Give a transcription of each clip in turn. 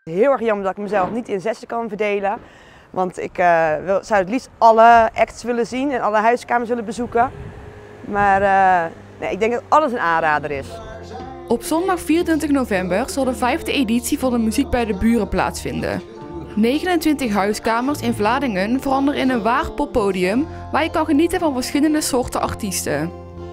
Heel erg jammer dat ik mezelf niet in zessen kan verdelen. Want ik zou het liefst alle acts willen zien en alle huiskamers willen bezoeken. Maar nee, ik denk dat alles een aanrader is. Op zondag 24 november zal de 5e editie van de Muziek bij de Buren plaatsvinden. 29 huiskamers in Vlaardingen veranderen in een waar poppodium waar je kan genieten van verschillende soorten artiesten.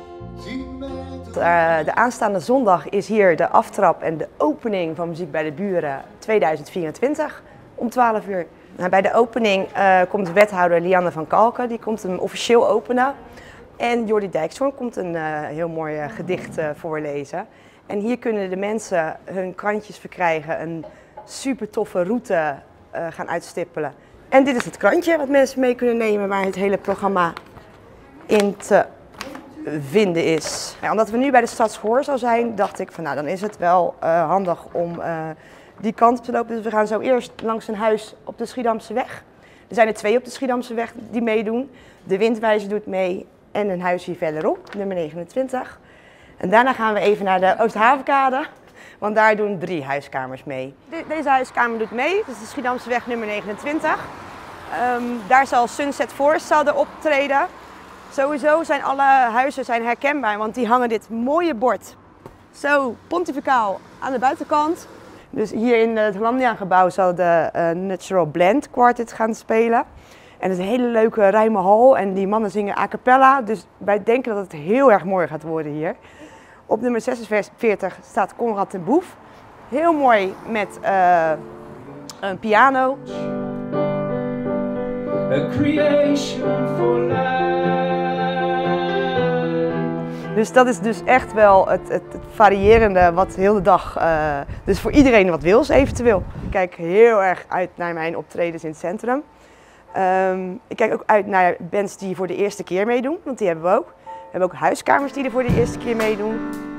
De aanstaande zondag is hier de aftrap en de opening van Muziek bij de Buren 2024 om 12 uur. Bij de opening komt wethouder Lianne van Kalken, die komt hem officieel openen. En Jordi Dijkshoorn komt een heel mooi gedicht voorlezen. En hier kunnen de mensen hun krantjes verkrijgen, een super toffe route gaan uitstippelen. En dit is het krantje wat mensen mee kunnen nemen waar het hele programma in te vinden is. Ja, omdat we nu bij de Stadsgehoor zou zijn, dacht ik van nou dan is het wel handig om die kant op te lopen. Dus we gaan zo eerst langs een huis op de Schiedamseweg. Er zijn er 2 op de Schiedamseweg die meedoen. De Windwijzer doet mee en een huis hier verderop, nummer 29. En daarna gaan we even naar de Oosthavenkade, want daar doen 3 huiskamers mee. Deze huiskamer doet mee, dus de Schiedamseweg nummer 29. Daar zal Sunset Forest optreden. Sowieso zijn alle huizen herkenbaar, want die hangen dit mooie bord zo pontificaal aan de buitenkant. Dus hier in het Hollandia-gebouw zal de Natural Blend Quartet gaan spelen. En het is een hele leuke ruime hal en die mannen zingen a cappella. Dus wij denken dat het heel erg mooi gaat worden hier. Op nummer 46 staat Conrad ten Boef. Heel mooi met een piano. A creation for life. Dus dat is dus echt wel het variërende wat heel de dag, dus voor iedereen wat wils eventueel. Ik kijk heel erg uit naar mijn optredens in het centrum. Ik kijk ook uit naar bands die voor de eerste keer meedoen, want die hebben we ook. We hebben ook huiskamers die er voor de eerste keer meedoen.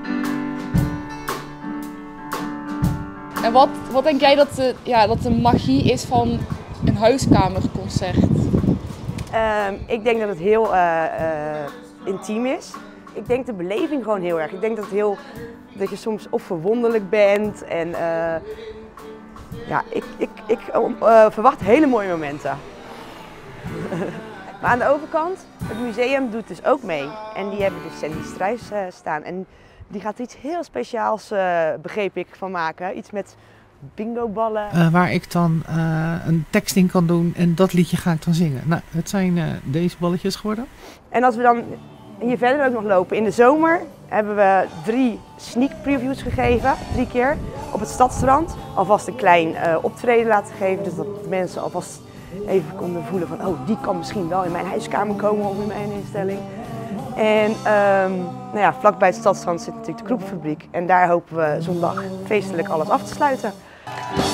En wat denk jij dat de magie is van een huiskamerconcert? Ik denk dat het heel intiem is. Ik denk de beleving gewoon heel erg. Ik denk dat je soms of verwonderlijk bent en ja, ik verwacht hele mooie momenten. Maar aan de overkant, het museum doet dus ook mee. En die hebben dus Sandy Struijs staan. En die gaat iets heel speciaals, begreep ik, van maken. Iets met bingoballen. Waar ik dan een tekst in kan doen en dat liedje ga ik dan zingen. Nou, het zijn deze balletjes geworden. En als we dan hier verder ook nog lopen, in de zomer hebben we 3 sneak previews gegeven, 3 keer, op het Stadstrand. Alvast een klein optreden laten geven, dus dat mensen alvast even konden voelen van oh, die kan misschien wel in mijn huiskamer komen of in mijn instelling. En nou ja, vlakbij het Stadstrand zit natuurlijk de Kroepfabriek en daar hopen we zondag feestelijk alles af te sluiten.